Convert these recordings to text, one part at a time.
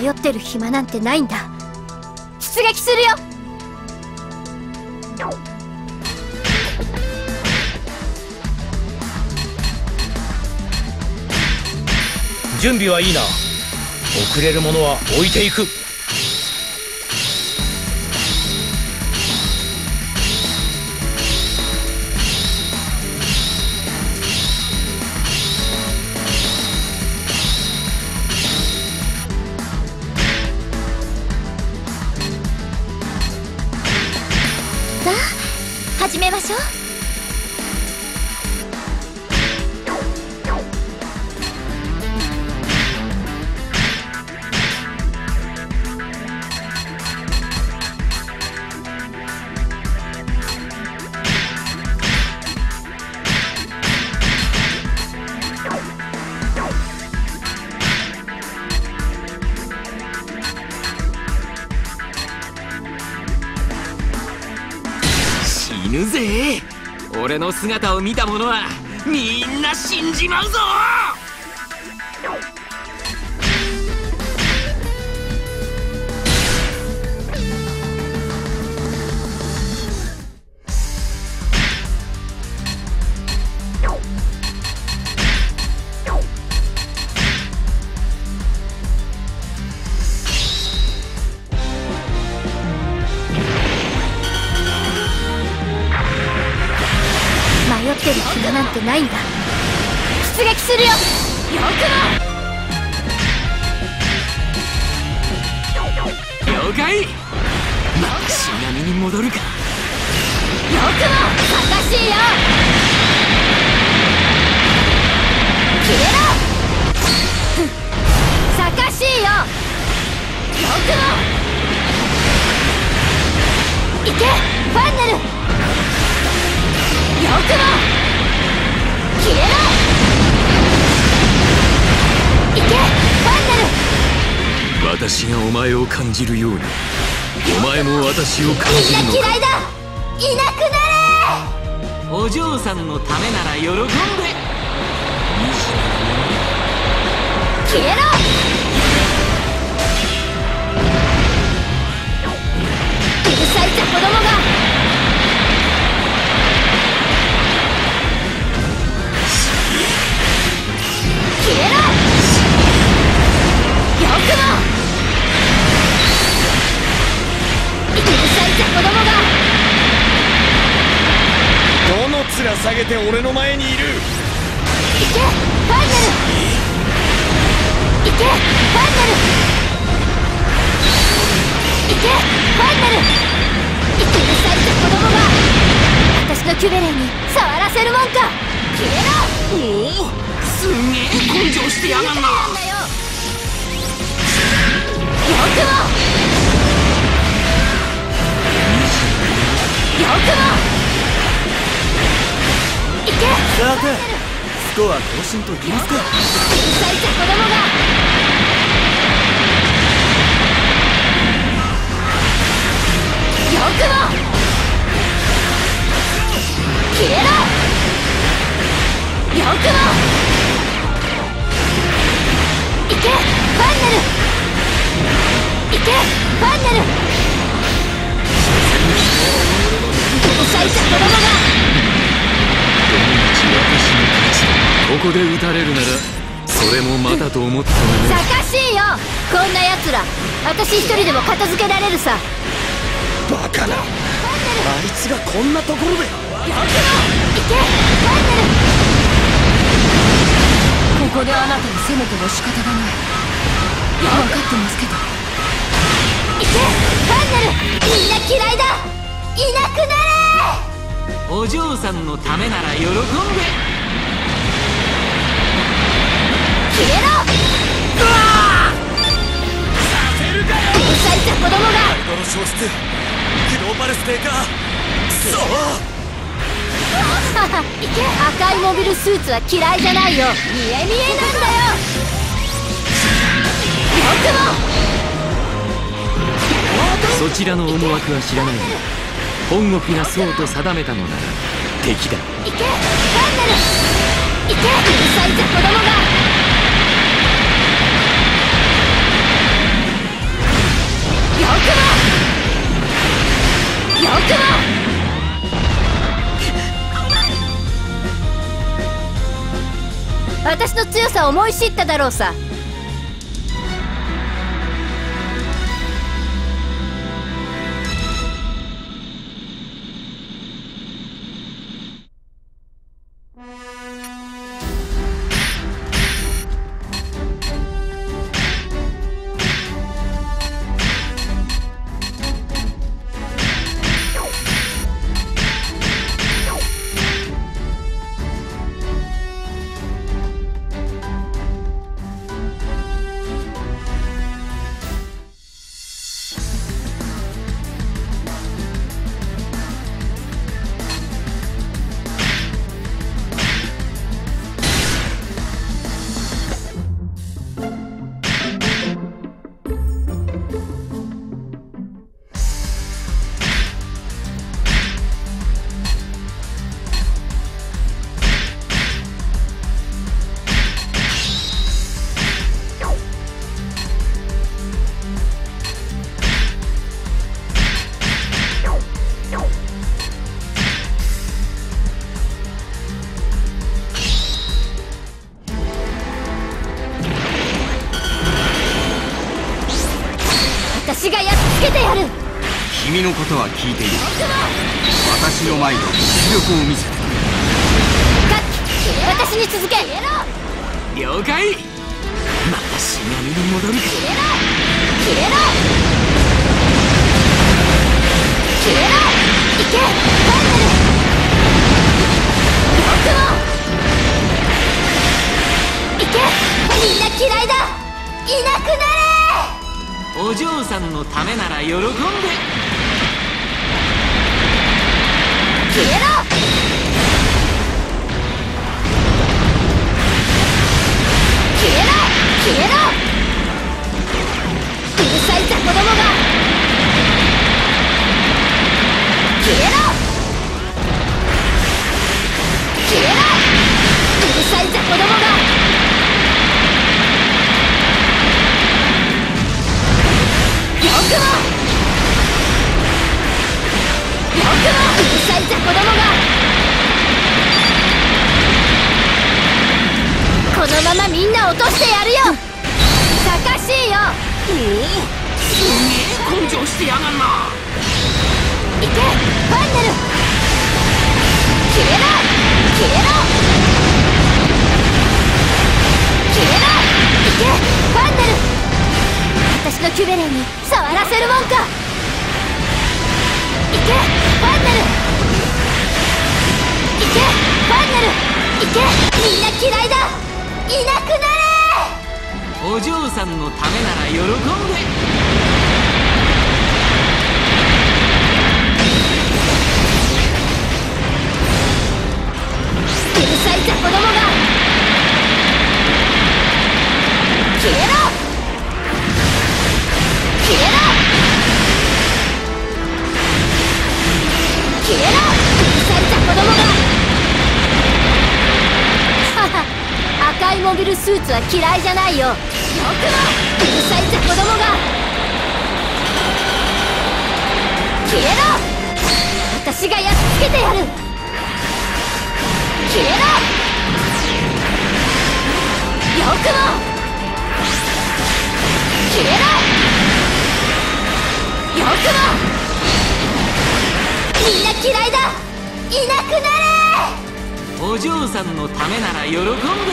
迷ってる暇なんてないんだ。出撃するよ。 準備はいいな。遅れる者は置いていく。 さあ始めましょう。 死ぬぜ。俺の姿を見た者はみんな死んじまうぞ。 迷ってる暇なんてないんだ。出撃するよ。よくも了解。死神に戻るか。よくもかかしいよ。消えろ。さかしいよ。よくも行けファンネル。よくも消えろ。行けファンネル。 私がお前を感じるようにお前も私を感じるのか。 みんな嫌いだ。いなくなれ。 お嬢さんのためなら喜んで。 消えろ。うるさいぜ子供が。消えろ。よくもうるさいぜ子供が。 どの面下げて俺の前にいる。 行けファイナル。行けファイナル。行けファイナル。うるさいぜ子供が。私のキュベレーに触らせるもんか。消えろ。 おお、すんげえ根性してやがんな。よくもいけ。 さてスコア更新と言いますか。 うるさいぜ子供が。よくも消えろ。よくも行けファンネル。行けファンネル。うるさいぜ子供が。 ここで撃たれるならそれもまたと思ったのね。 さかしいよ。こんなやつら私一人でも片付けられるさ。 バカな。あいつがこんなところで。 よくも行けファンネル。ここであなたに攻めても仕方がない。分かってますけど。行けファンネル。みんな嫌いだ。いなくなれ。 お嬢さんのためなら喜んで。 消えろ。うわさせるかよ。うるさいぜ子供が。 この消失機動パルス低下。くそ行け。赤いモビルスーツは嫌いじゃないよ。見え見えなんだよ。よくもそちらの思惑は知らないが本国がそうと定めたのなら敵だ。 行けファンネル。行けうるさいぜ子供が。 私の強さを思い知っただろうさ。私がやっつけてやる。 君のことは聞いている。私の前で実力を見せてくれ。 私に続け。 了解。またしがみに戻るか。 切れろ切れろ切れろ。いけファイナル。僕もいけ。みんな嫌いだ。いなくなれ。 お嬢さんのためなら喜んで。 消えろ消えろ消えろ。うるさい雑魚どもが。消えろ消えろ。うるさい雑魚どもが。よくもうるさい雑魚どもが。このままみんな落としてやるよ。さかしいよ。 すげえ根性してやがんな。 いけファイナル。消えろ消えろ消えろ。いけファイナル。私のキュベレンに触らせるもんか。いけファイナル。いけファイナル。いけみんな嫌いだ。いなくなれ。 お嬢さんのためなら喜んで。 うるさい雑魚どもが。消えろ消えろ消えろ。うるさい雑魚どもが。はは赤いモビルスーツは嫌いじゃないよ。よくもうるさい雑魚どもが。消えろ。私がやっつけてやる。消えろよくも消えろよくも。みんな嫌いだ。いなくなれ。 お嬢さんのためなら喜んで。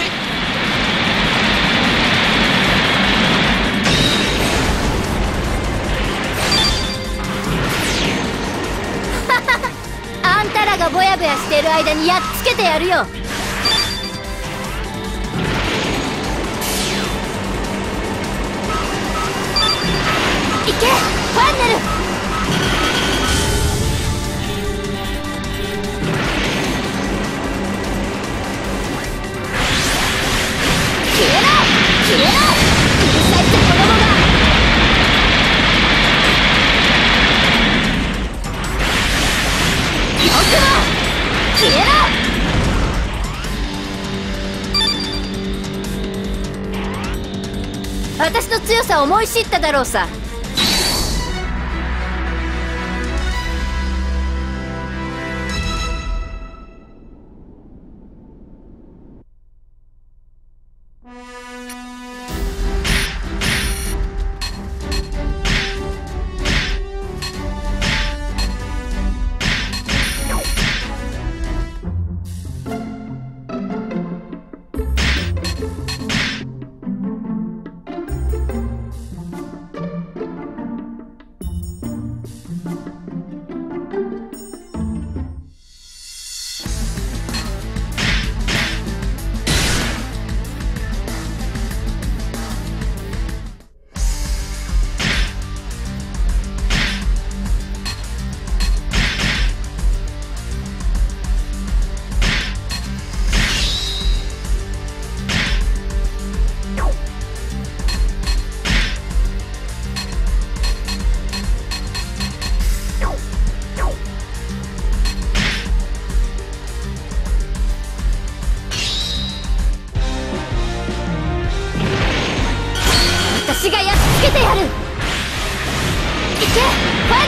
あんたらがぼやぼやしてる間にやっつけてやるよ。いけファイナル。消えろ消えろ。うるさい雑魚どもが。よくも消えろ。私の強さを思い知っただろうさ。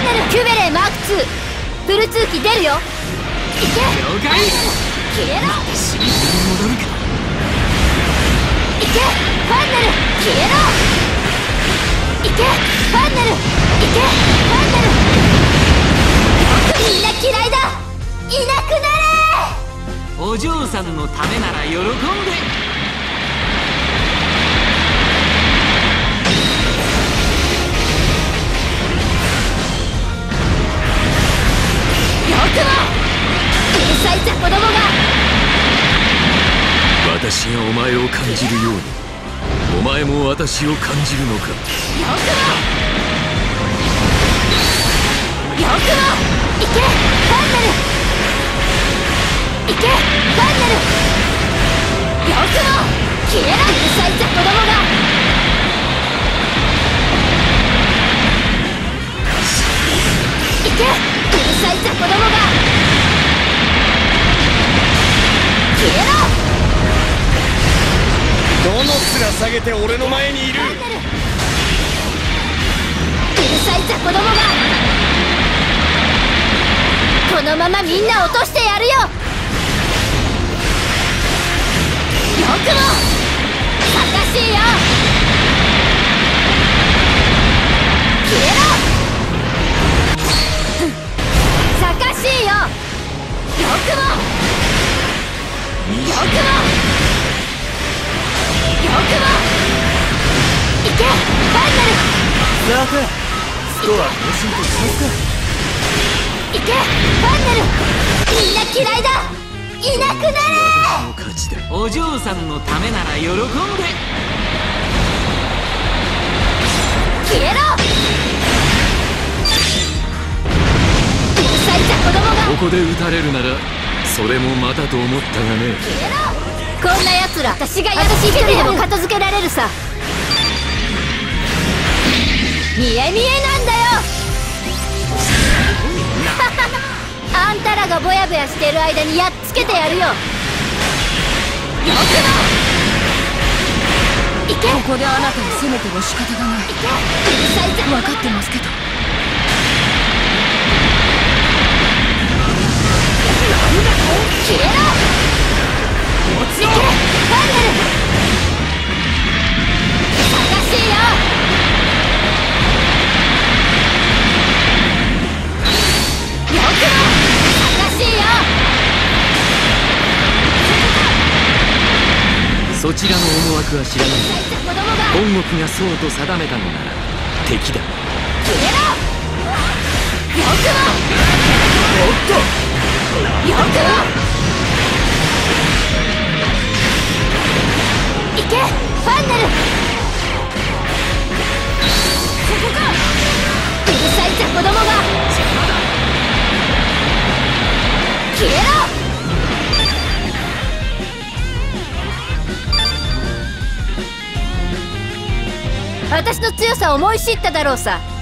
ァンネルキュベレーマーク2プル2機出るよ。行け了解。 消えろ。 死に戻るか。 行けファンネル消えろ。行けファンネル行けファンネル。みんな嫌いだ。いなくなれ。 お嬢さんのためなら喜んで。 うるさいぜ子供が。 私がお前を感じるようにお前も私を感じるのか。 よくも行けファンネル行けファンネル。よくも消えろ。うるさいぜ子供が。行けうるさいぜ子供が。消えろ。 どの面下げて俺の前にいる。 うるさいぜ子供が。このままみんな落としてやるよ。よくもさかしいよ。消えろ。さかしいよ。よくもよくも行けファンネル。 さてスコア更新としますか。 行けファンネル。みんな嫌いだ。いなくなれ。 私の勝ちだ。お嬢さんのためなら喜んで。 消えろ。うるさいぜ子供が。 ここで撃たれるならそれもまたと思ったがね。 消えろ。こんな奴ら私が一人でも片付けられるさ。見え見えなんだよ。あんたらがぼやぼやしてる間にやっつけてやるよ。よくも行け。 ここであなたを責めても仕方がない。 行けうるさいぜ。 分かってますけど。 消えろ。行けファンネル。探しいよ。よくも探しいよ。 そちらの思惑は知らない。 子供が本国がそうと定めたのなら敵だ。 消えろ。よくもおっとよくも行けファンネル。ここか。うるさいぜ子供が。消えろ。私の強さを思い知っただろうさ。